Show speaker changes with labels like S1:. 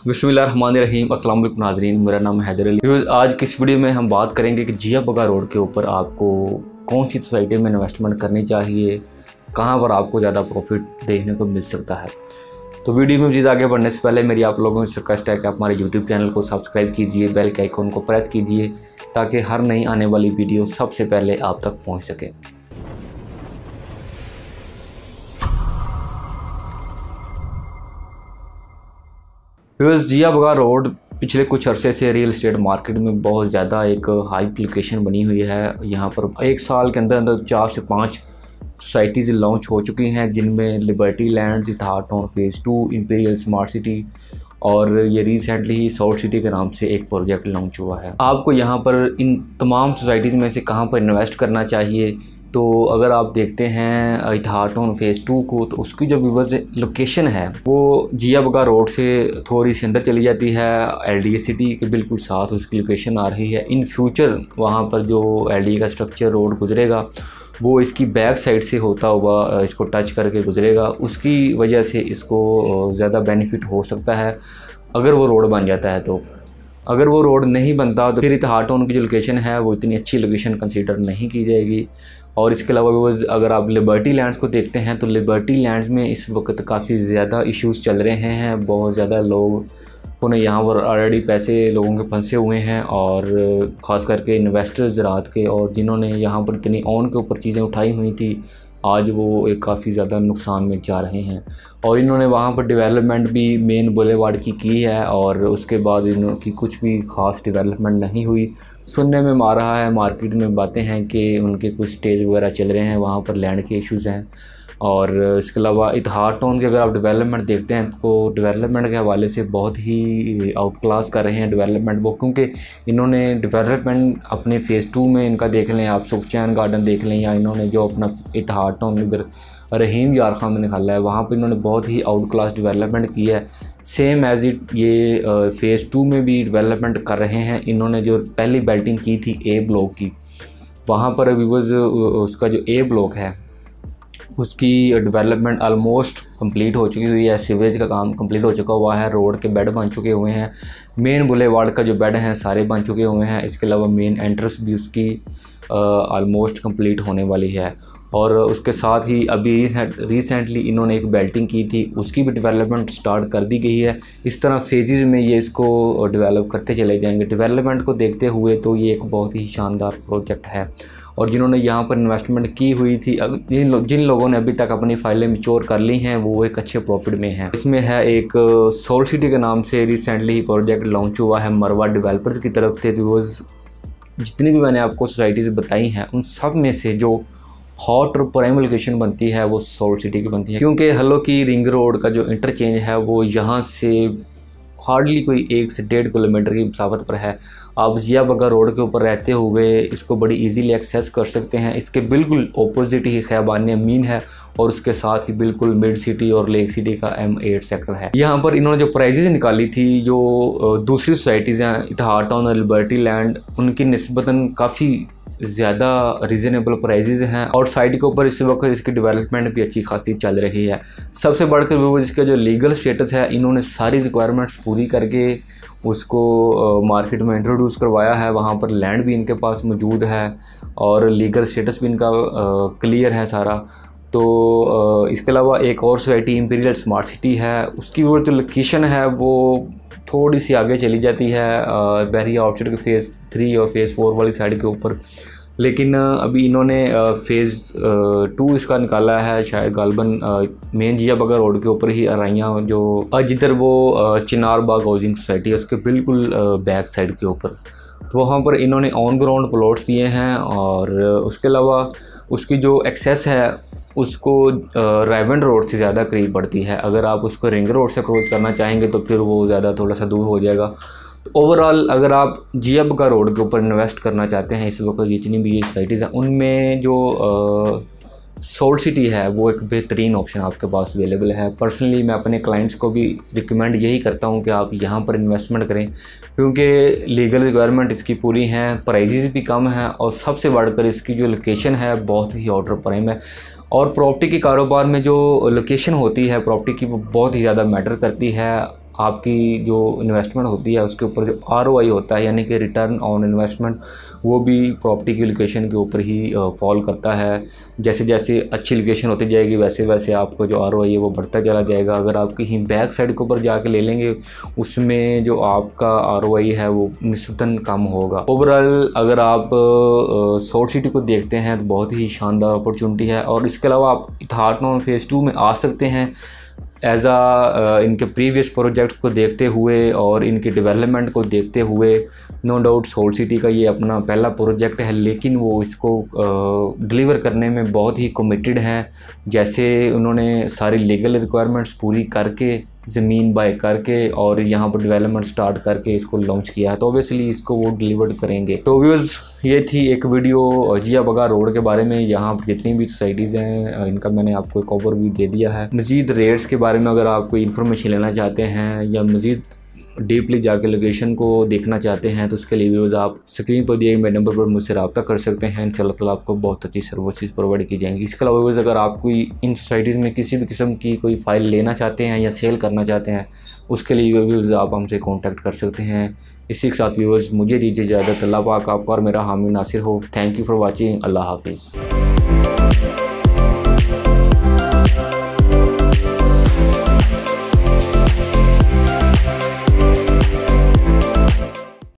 S1: बिस्मिल्लाहिर्रहमानिर्रहीम। अस्सलाम वालेकुम नाज़रीन, मेरा नाम है हैदर अली। आज की इस वीडियो में हम बात करेंगे कि जिया बगा रोड के ऊपर आपको कौन सी सोसाइटी में इन्वेस्टमेंट करनी चाहिए, कहाँ पर आपको ज़्यादा प्रॉफिट देखने को मिल सकता है। तो वीडियो में मज़ीद आगे बढ़ने से पहले मेरी आप लोगों से रिक्वेस्ट है कि आप हमारे यूट्यूब चैनल को सब्सक्राइब कीजिए, बेल के आइकन को प्रेस कीजिए ताकि हर नई आने वाली वीडियो सबसे पहले आप तक पहुँच सके। जिया बगा रोड पिछले कुछ अरसे से रियल एस्टेट मार्केट में बहुत ज़्यादा एक हाई लोकेशन बनी हुई है। यहाँ पर एक साल के अंदर अंदर 4 से 5 सोसाइटीज़ लॉन्च हो चुकी हैं, जिनमें Liberty Lands, Ittehad Town Phase 2, Imperial Smart City और ये रिसेंटली ही साउथ सिटी के नाम से एक प्रोजेक्ट लॉन्च हुआ है। आपको यहाँ पर इन तमाम सोसाइटीज़ में से कहाँ पर इन्वेस्ट करना चाहिए, तो अगर आप देखते हैं इतिहाद टाउन फेज़ 2 को, तो उसकी जो विवर्स लोकेशन है वो जिया बगा रोड से थोड़ी सी अंदर चली जाती है। LDA सिटी के बिल्कुल साथ उसकी लोकेशन आ रही है। इन फ्यूचर वहाँ पर जो LDA का स्ट्रक्चर रोड गुजरेगा वो इसकी बैक साइड से होता हुआ इसको टच करके गुजरेगा। उसकी वजह से इसको ज़्यादा बेनिफिट हो सकता है अगर वो रोड बन जाता है। तो अगर वो रोड नहीं बनता तो फिर इतिहाद टाउन की जो लोकेशन है वो इतनी अच्छी लोकेशन कंसीडर नहीं की जाएगी। और इसके अलावा अगर आप लिबर्टी लैंड्स को देखते हैं तो लिबर्टी लैंड्स में इस वक्त काफ़ी ज़्यादा इश्यूज़ चल रहे हैं। बहुत ज़्यादा लोगों ने यहाँ पर ऑलरेडी पैसे लोगों के फंसे हुए हैं, और ख़ास करके इन्वेस्टर्स ज़रात के, और जिन्होंने यहाँ पर इतनी ऑन के ऊपर चीज़ें उठाई हुई थी आज वो एक काफ़ी ज़्यादा नुकसान में जा रहे हैं। और इन्होंने वहाँ पर डेवलपमेंट भी मेन बुलेवार्ड की है, और उसके बाद इनकी कुछ भी ख़ास डेवलपमेंट नहीं हुई। सुनने में आ रहा है, मार्केट में बातें हैं कि उनके कुछ स्टेज वगैरह चल रहे हैं, वहाँ पर लैंड के इश्यूज़ हैं। और इसके अलावा इतिहाद टाउन की अगर आप डेवलपमेंट देखते हैं तो डेवलपमेंट के हवाले से बहुत ही आउट क्लास कर रहे हैं डेवलपमेंट वो, क्योंकि इन्होंने डेवलपमेंट अपने फेज़ 2 में इनका देख लें, आप सुखचैन गार्डन देख लें, या इन्होंने जो अपना इतिहाद टाउन इधर रहीम यार खान में निकाला है वहाँ पर इन्होंने बहुत ही आउट क्लास डेवलपमेंट की है। सेम एज़ इट ये फेज़ 2 में भी डेवलपमेंट कर रहे हैं। इन्होंने जो पहली बेल्टिंग की थी A ब्लॉक की, वहाँ पर अभी उसका जो A ब्लॉक है उसकी डेवलपमेंट ऑलमोस्ट कंप्लीट हो चुकी हुई है। सीवरेज का काम कंप्लीट हो चुका हुआ है, रोड के बेड बन चुके हुए हैं, मेन बुलेवार्ड का जो बेड हैं सारे बन चुके हुए हैं। इसके अलावा मेन एंट्रेंस भी उसकी ऑलमोस्ट कंप्लीट होने वाली है। और उसके साथ ही अभी रिसेंटली इन्होंने एक बेल्टिंग की थी, उसकी भी डेवलपमेंट स्टार्ट कर दी गई है। इस तरह फेजेस में ये इसको डेवलप करते चले जाएंगे। डेवलपमेंट को देखते हुए तो ये एक बहुत ही शानदार प्रोजेक्ट है। और जिन्होंने यहाँ पर इन्वेस्टमेंट की हुई थी, जिन लोगों ने अभी तक अपनी फाइलें मैच्योर कर ली हैं वो एक अच्छे प्रॉफिट में हैं। इसमें है एक साउथ सिटी के नाम से रिसेंटली प्रोजेक्ट लॉन्च हुआ है मरवा डेवलपर्स की तरफ से। तो जितनी भी मैंने आपको सोसाइटीज़ बताई हैं उन सब में से जो हॉट और प्राइम लोकेशन बनती है वो साउथ सिटी की बनती है, क्योंकि हलो की रिंग रोड का जो इंटरचेंज है वो यहाँ से हार्डली कोई 1 से 1.5 किलोमीटर की मसाफत पर है। आप जिया बगा रोड के ऊपर रहते हुए इसको बड़ी इजीली एक्सेस कर सकते हैं। इसके बिल्कुल ऑपोजिट ही खैबान अमीन है, और उसके साथ ही बिल्कुल मिड सिटी और लेक सिटी का M8 सेक्टर है। यहाँ पर इन्होंने जो प्राइजेज़ निकाली थी, जो दूसरी सोसाइटीज़ हैं इतिहाद टाउन और लिबर्टी लैंड, उनकी निस्बतन काफ़ी ज़्यादा रीज़नेबल प्राइजेज़ हैं, और साइड के ऊपर इस वक्त इसकी डेवलपमेंट भी अच्छी खासी चल रही है। सबसे बढ़कर वो इसका जो लीगल स्टेटस है, इन्होंने सारी रिक्वायरमेंट्स पूरी करके उसको मार्केट में इंट्रोड्यूस करवाया है। वहाँ पर लैंड भी इनके पास मौजूद है और लीगल स्टेटस भी इनका क्लियर है सारा। तो इसके अलावा एक और सोसाइटी इंपीरियल स्मार्ट सिटी है, उसकी वो जो लोकेशन है वो थोड़ी सी आगे चली जाती है बहरिया आउटसाइड के फेज़ 3 और फेज़ 4 वाली साइड के ऊपर। लेकिन अभी इन्होंने फेज़ 2 इसका निकाला है, शायद गालबन मेन जिया बगा रोड के ऊपर ही अराइयाँ जो जिधर वो चिनार बाग हाउसिंग सोसाइटी है उसके बिल्कुल बैक साइड के ऊपर। तो वहाँ पर इन्होंने ऑन ग्राउंड प्लॉट्स दिए हैं, और उसके अलावा उसकी जो एक्सेस है उसको रायवन रोड से ज़्यादा करीब पड़ती है। अगर आप उसको रिंग रोड से अप्रोच करना चाहेंगे तो फिर वो ज़्यादा थोड़ा सा दूर हो जाएगा। तो ओवरऑल अगर आप जिया बगा रोड के ऊपर इन्वेस्ट करना चाहते हैं, इस वक्त जितनी भी ये सोसाइटीज़ हैं उनमें जो साउथ सिटी है वो एक बेहतरीन ऑप्शन आपके पास अवेलेबल है। पर्सनली मैं अपने क्लाइंट्स को भी रिकमेंड यही करता हूँ कि आप यहाँ पर इन्वेस्टमेंट करें, क्योंकि लीगल रिक्वायरमेंट इसकी पूरी हैं, प्राइजेज़ भी कम हैं, और सबसे बढ़कर इसकी जो लोकेशन है बहुत ही आउटर प्राइम है। और प्रॉपर्टी के कारोबार में जो लोकेशन होती है प्रॉपर्टी की वो बहुत ही ज़्यादा मैटर करती है। आपकी जो इन्वेस्टमेंट होती है उसके ऊपर जो ROI होता है यानी कि रिटर्न ऑन इन्वेस्टमेंट, वो भी प्रॉपर्टी की लोकेशन के ऊपर ही फॉल करता है। जैसे जैसे अच्छी लोकेशन होती जाएगी वैसे वैसे आपको जो ROI है वो बढ़ता चला जाएगा। अगर आप कहीं बैक साइड के ऊपर जाके ले लेंगे उसमें जो आपका ROI है वो निस्बतन कम होगा। ओवरऑल अगर आप सोर्स सिटी को देखते हैं तो बहुत ही शानदार अपॉर्चुनिटी है। और इसके अलावा आप इथार्टन फेज़ 2 में आ सकते हैं एज इनके प्रीवियस प्रोजेक्ट को देखते हुए और इनके डेवलपमेंट को देखते हुए। नो डाउट सोल्ट सिटी का ये अपना पहला प्रोजेक्ट है, लेकिन वो इसको डिलीवर करने में बहुत ही कमिटेड हैं। जैसे उन्होंने सारी लीगल रिक्वायरमेंट्स पूरी करके ज़मीन बाय करके और यहाँ पर डेवलपमेंट स्टार्ट करके इसको लॉन्च किया है, तो ऑब्वियसली इसको वो डिलीवर करेंगे। तो व्यूअर्स, ये थी एक वीडियो जिया बगा रोड के बारे में। यहाँ पर जितनी भी सोसाइटीज़ हैं इनका मैंने आपको एक ओवरव्यू दे दिया है। मज़ीद रेट्स के बारे में अगर आप कोई इन्फॉर्मेशन लेना चाहते हैं या मज़ीद डीपली जाके लोकेशन को देखना चाहते हैं तो उसके लिए व्यूअर्स आप स्क्रीन पर दिए मेरे नंबर पर मुझसे रब्ता कर सकते हैं। इंशाल्लाह ताला आपको बहुत अच्छी सर्विसेज प्रोवाइड की जाएंगी। इसके अलावा व्यूअर्स, अगर आप कोई इन सोसाइटीज़ में किसी भी किस्म की कोई फ़ाइल लेना चाहते हैं या सेल करना चाहते हैं उसके लिए व्यूअर्स आप हमसे कॉन्टैक्ट कर सकते हैं। इसी के साथ व्यूअर्स मुझे दीजिए इजाज़त। अल्लाह पाक आपका और मेरा हामी नासिर हो। Thank you for watching. अल्लाह हाफिज़।